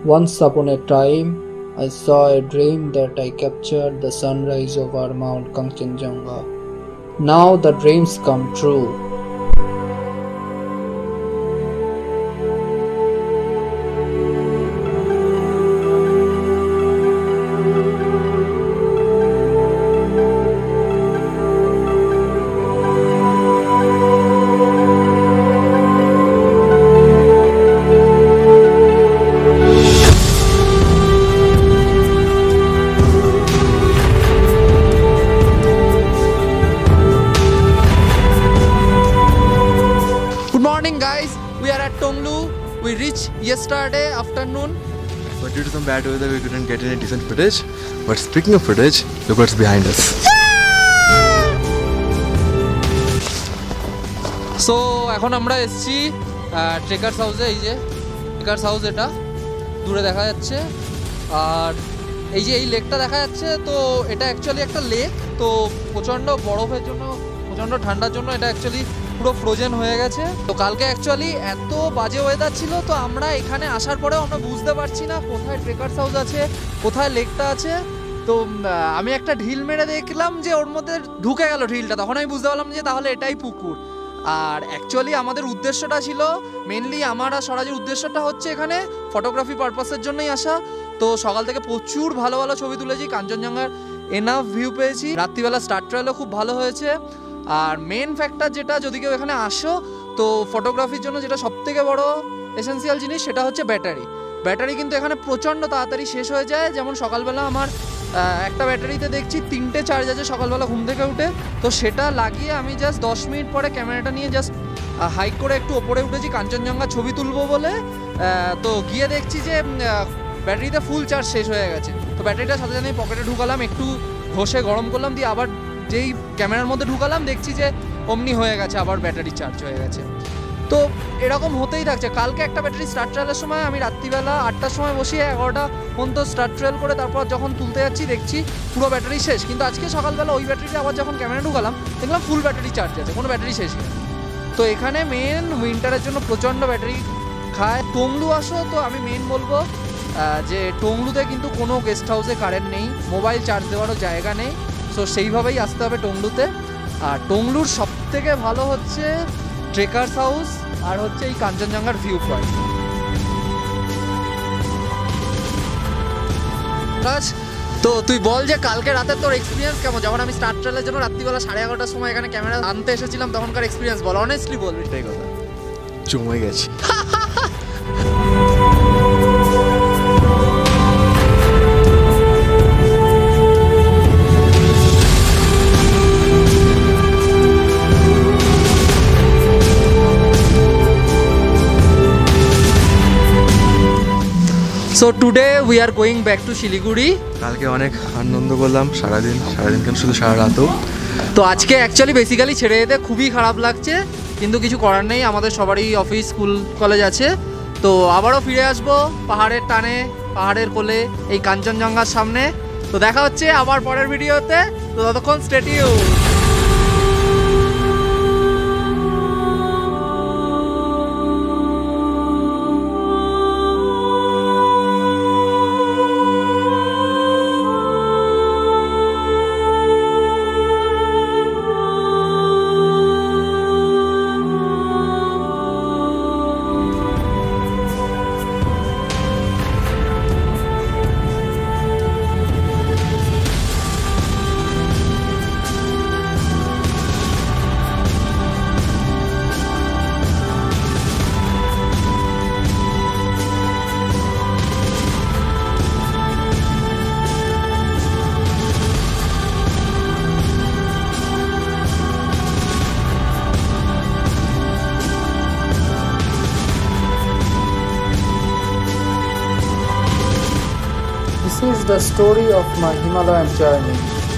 Once upon a time, I saw a dream that I captured the sunrise over Mount Kangchenjunga. Now the dreams come true. Guys, we are at Tonglu. We reached yesterday afternoon, but due to some bad weather we couldn't get any decent footage. But speaking of footage, look what's behind us. So এখন আমরা এসেছি trekkers হাউসে। এই যে trekkers house, এটা দূরে দেখা যাচ্ছে। আর এই যে এই লেকটা দেখা যাচ্ছে, তো এটা অ্যাকচুয়ালি একটা লেক। তো প্রচণ্ড বরফের জন্য, প্রচণ্ড ঠান্ডার জন্য এটা অ্যাকচুয়ালি পুরো ফ্রোজেন হয়ে গেছে। তো কালকে অ্যাকচুয়ালি এত বাজে ওয়েদার ছিল, তো আমরা এখানে আসার পরেও আমরা বুঝতে পারছি না কোথায় ট্রেকার্স হাউস আছে, কোথায় লেকটা আছে। তো আমি একটা ঢিল মেরে দেখলাম যে ওর মধ্যে ঢুকে গেল ঢিলটা, তখন আমি বুঝতে পারলাম যে তাহলে এটাই পুকুর। আর অ্যাকচুয়ালি আমাদের উদ্দেশ্যটা ছিল, মেনলি আমার আর স্বরাজের উদ্দেশ্যটা হচ্ছে এখানে ফটোগ্রাফি পারপাসের জন্যই আসা। তো সকাল থেকে প্রচুর ভালো ভালো ছবি তুলেছি, কাঞ্চনজঙ্ঘার এনাফ ভিউ পেয়েছি, রাত্রিবেলা স্টার ট্রায়ালও খুব ভালো হয়েছে। আর মেন ফ্যাক্টর যেটা, যদি কেউ এখানে আসো তো ফটোগ্রাফির জন্য যেটা সবথেকে বড় এসেন্সিয়াল জিনিস, সেটা হচ্ছে ব্যাটারি। ব্যাটারি কিন্তু এখানে প্রচণ্ড তাড়াতাড়ি শেষ হয়ে যায়। যেমন সকালবেলা আমার একটা ব্যাটারিতে দেখছি 3টে চার্জ আছে সকালবেলা ঘুম থেকে উঠে। তো সেটা লাগিয়ে আমি জাস্ট 10 মিনিট পরে ক্যামেরাটা নিয়ে জাস্ট হাইক করে একটু ওপরে উঠেছি কাঞ্চনজঙ্ঘা ছবি তুলবো বলে। তো গিয়ে দেখছি যে ব্যাটারিতে ফুল চার্জ শেষ হয়ে গেছে। তো ব্যাটারিটা সাথে সাথে পকেটে ঢুকালাম, একটু ঘষে গরম করলাম, দিয়ে আবার যেই ক্যামেরার মধ্যে ঢুকালাম দেখছি যে অমনি হয়ে গেছে, আবার ব্যাটারি চার্জ হয়ে গেছে। তো এরকম হতেই থাকছে। কালকে একটা ব্যাটারি স্টার ট্রায়ালের সময় আমি রাত্রিবেলা 8টার সময় বসিয়ে 11টা পর্যন্ত স্টার ট্রায়াল করে তারপর যখন তুলতে যাচ্ছি দেখছি পুরো ব্যাটারি শেষ। কিন্তু আজকে সকালবেলা ওই ব্যাটারিতে আবার যখন ক্যামেরা ঢুকালাম দেখলাম ফুল ব্যাটারি চার্জ আছে, কোনো ব্যাটারি শেষ নেই। তো এখানে মেন উইন্টারের জন্য প্রচণ্ড ব্যাটারি খায়। টংলু আসো তো আমি মেন বলবো যে টংলুতে কিন্তু কোনো গেস্ট হাউসে কারেন্ট নেই, মোবাইল চার্জ দেওয়ারও জায়গা নেই। সো সেইভাবেই আসতে হবে টংলুতে। আর টংলুর সবথেকে ভালো হচ্ছে ট্রেকার্স হাউস আর হচ্ছে এই কাঞ্চনজঙ্ঘার ভিউ পয়েন্ট। তো তুই বল যে কালকে রাতে তোর এক্সপিরিয়েন্স কেমন? যখন আমি স্টার ট্রায়ালের জন্য রাত্রিবেলা 11:30টার সময় এখানে ক্যামেরা আনতে এসেছিলাম তখনকার এক্সপিরিয়েন্স বল, অনেস্টলি বল। এটাই কথা, জমে গেছি। So today we are going back to Siliguri. কালকে অনেক আনন্দ করলাম সারাদিন কেন শুধু সারা রাতও। তো আজকে অ্যাকচুয়ালি বেসিক্যালি ছেড়ে যেতে খুবই খারাপ লাগছে, কিন্তু কিছু করার নেই, আমাদের সবারই অফিস স্কুল কলেজ আছে। তো আবারও ফিরে আসবো পাহাড়ের টানে, পাহাড়ের কোলে, এই কাঞ্চনজঙ্ঘার সামনে। তো দেখা হচ্ছে আবার পরের ভিডিওতে। তো ততক্ষণ stay tuned. This is the story of my Himalayan journey.